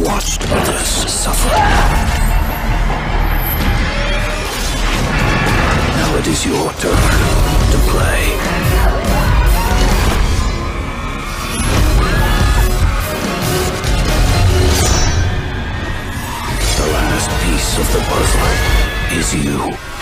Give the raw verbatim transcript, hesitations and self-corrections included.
watched others suffer. Now it is your turn to play. The last piece of the puzzle is you.